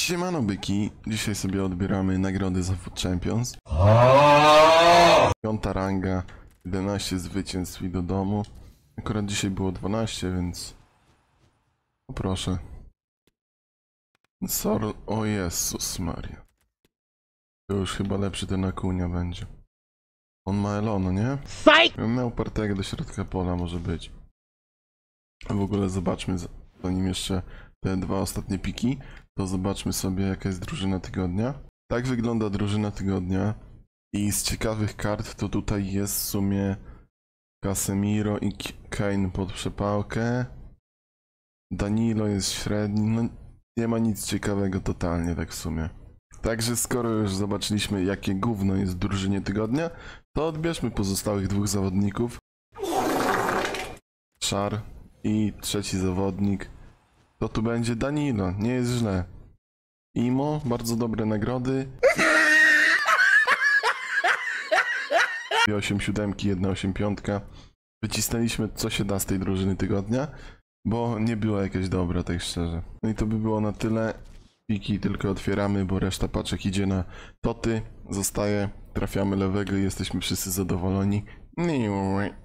Siemano byki, dzisiaj sobie odbieramy nagrody za Food Champions. 5. ranga, 11 zwycięstw i do domu. Akurat dzisiaj było 12, więc... O proszę. Sorry, o Jezus Maria. To już chyba lepszy ten Akunia będzie. On ma Elono, nie? Miał partego do środka pola, może być. A w ogóle zobaczmy, zanim jeszcze te dwa ostatnie piki, to zobaczmy sobie, jaka jest drużyna tygodnia. Tak wygląda drużyna tygodnia. I z ciekawych kart to tutaj jest w sumie Casemiro i Kane pod przepałkę. Danilo jest średni, no nie ma nic ciekawego totalnie tak w sumie. Także skoro już zobaczyliśmy, jakie gówno jest w drużynie tygodnia, to odbierzmy pozostałych dwóch zawodników. Szar i trzeci zawodnik. To tu będzie Danilo, nie jest źle. Imo, bardzo dobre nagrody. 8 siódemki, 1 8 piątka. Wycisnęliśmy co się da z tej drużyny tygodnia, bo nie była jakaś dobra, tak szczerze. No i to by było na tyle. Piki tylko otwieramy, bo reszta paczek idzie na toty. Zostaje, trafiamy lewego i jesteśmy wszyscy zadowoleni.